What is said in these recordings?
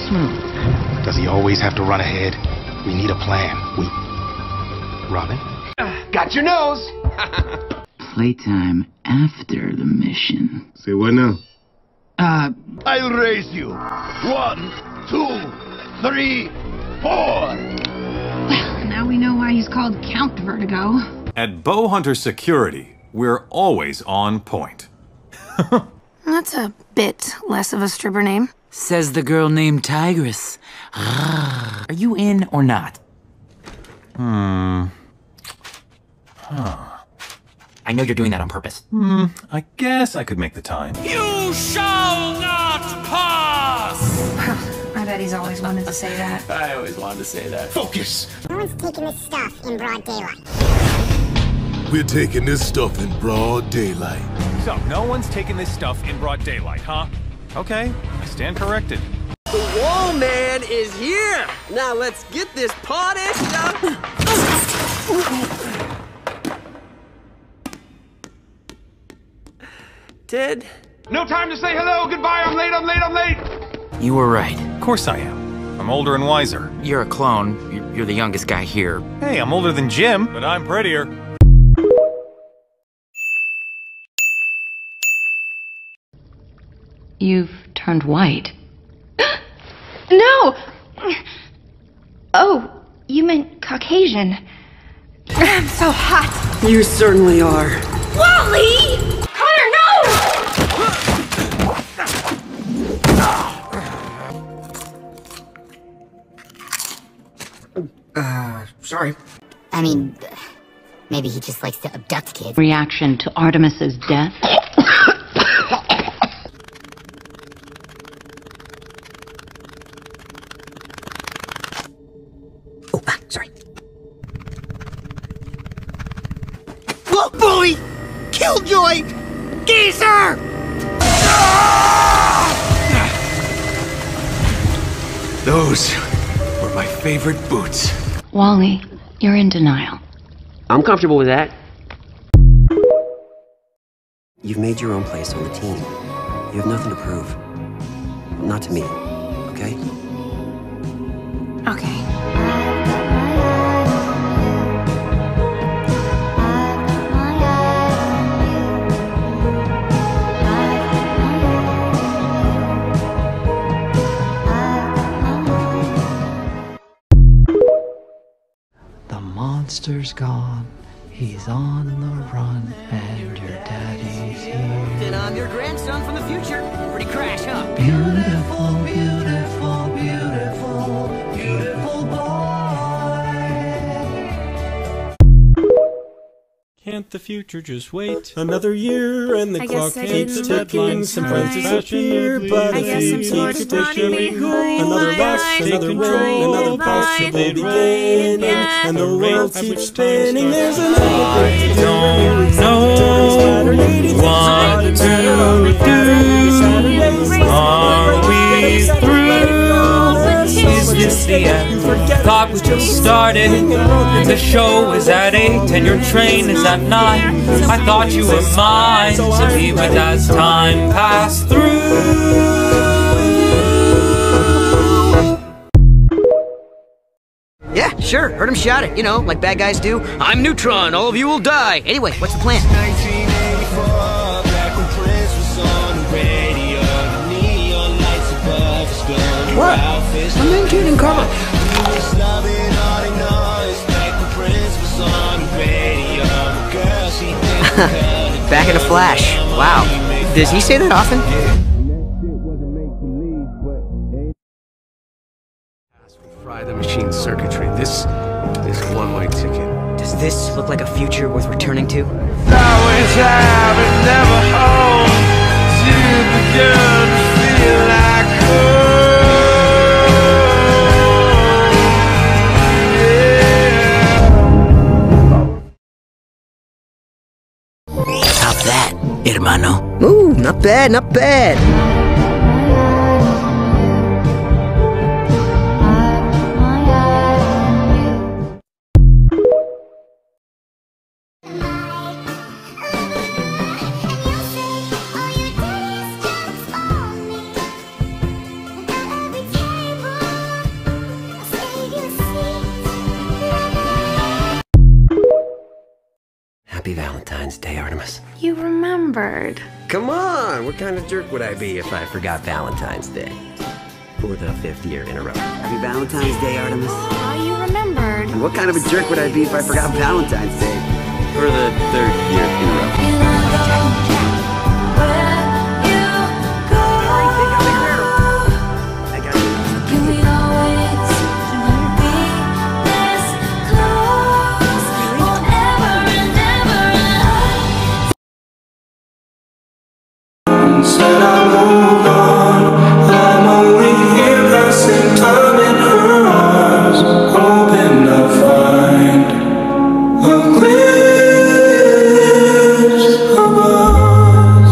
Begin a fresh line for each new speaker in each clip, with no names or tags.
smooth.
Does he always have to run ahead? We need a plan. Robin?
Got your nose!
Playtime after the mission.
Say what now?
I'll raise you. 1, 2, 3, 4.
Well, now we know why he's called Count Vertigo.
At Bowhunter Security, we're always on point.
That's a bit less of a stripper name.
Says the girl named Tigress. Are you in or not? I know you're doing that on purpose.
I guess I could make the time.
You shall not pass!
I bet he's always wanted to say that.
I always wanted to say that.
Focus!
No one's taking this stuff in broad daylight.
We're taking this stuff in broad daylight.
So, no one's taking this stuff in broad daylight, huh? Okay, I stand corrected.
The wall man is here! Now let's get this party started! Ted?
No time to say hello, goodbye, I'm late!
You were right.
Of course I am. I'm older and wiser.
You're a clone. You're the youngest guy here.
Hey, I'm older than Jim, but I'm prettier.
You've turned white. No! Oh, you meant Caucasian. I'm so hot.
You certainly are.
Wally! Connor, no!
Sorry.
I mean, maybe he just likes to abduct kids.
Reaction to Artemis's death?
Oh, sorry. Look, bully! Killjoy! Geezer!
Those were my favorite boots.
Wally, you're in denial.
I'm comfortable with that. You've made your own place on the team. You have nothing to prove. Not to me, okay?
Okay.
The monster's gone. He's on the run, and your daddy's here.
And I'm your grandson from the future. Pretty crash, huh?
Beautiful, beautiful, beautiful, beautiful boy.
Can't the future just wait?
Another year and the clock keeps ticking. Some friends disappear, but a few keep sticking. Another loss, another win, another possible beginning, and the world keeps spinning. There's another
I don't know what to do. Are we through? Is this the end? Thought we just started. The show is at 8 and your train is at 9. I thought you were mine to be with as time passed through.
Yeah, sure. Heard him shout it. You know, like bad guys do. I'm Neutron. All of you will die. Anyway, what's the plan?
1984, back when Prince was on the radio. Neon lights above us glowing.
What? I'm in Kid and Carlo. Back in a flash. Wow. Does he say that often?
Fry the machine circuitry. This is one-way ticket.
Does this look like a future worth returning to?
Always have and never home to begin to feel like
How's that, hermano?
Ooh, not bad, not bad.
Valentine's Day, Artemis.
You remembered.
Come on! What kind of jerk would I be if I forgot Valentine's Day? For the 5th year in a row.
Happy Valentine's Day, Artemis.
Oh, you remembered.
And what kind of a jerk would I be if I forgot Valentine's Day?
For the 3rd year in a row.
Said I moved on. I'm only here passing time in her arms, hoping to find a glimpse of us.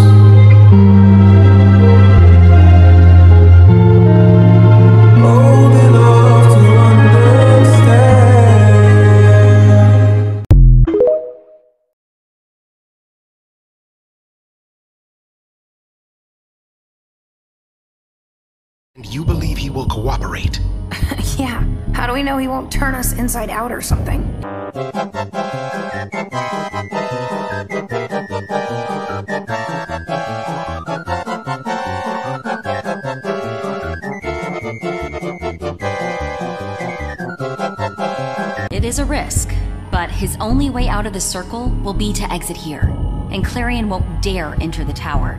Old enough to understand.
And you believe he will cooperate?
Yeah. How do we know he won't turn us inside out or something?
It is a risk, but his only way out of the circle will be to exit here, and Klarion won't dare enter the tower.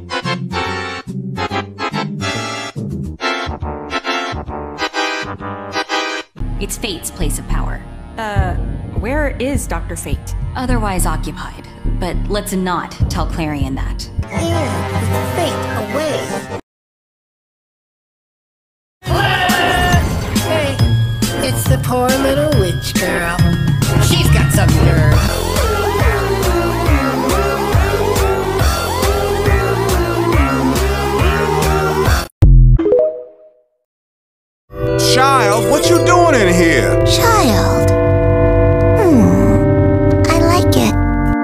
It's Fate's place of power.
Where is Dr. Fate?
Otherwise occupied, but let's not tell Klarion that.
Fate away. Hey, it's the poor little witch girl. She's got some nerve.
Child, what you doing in here?
Child. I like it.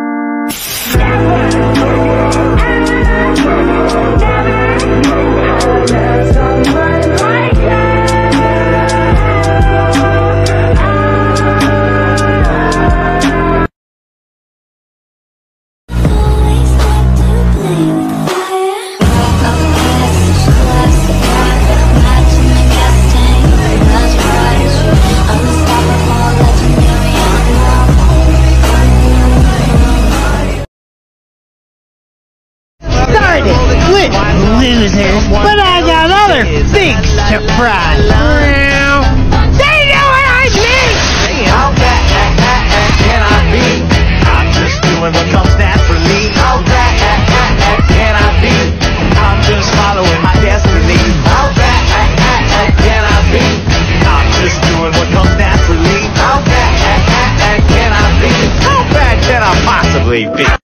Losers, but I got other things to fry. They know what I mean!
How bad can I be? I'm just doing what comes naturally. How bad can I be? I'm just following my destiny. How bad can I be? I'm just doing what comes naturally. How bad can I be? How bad can I possibly be?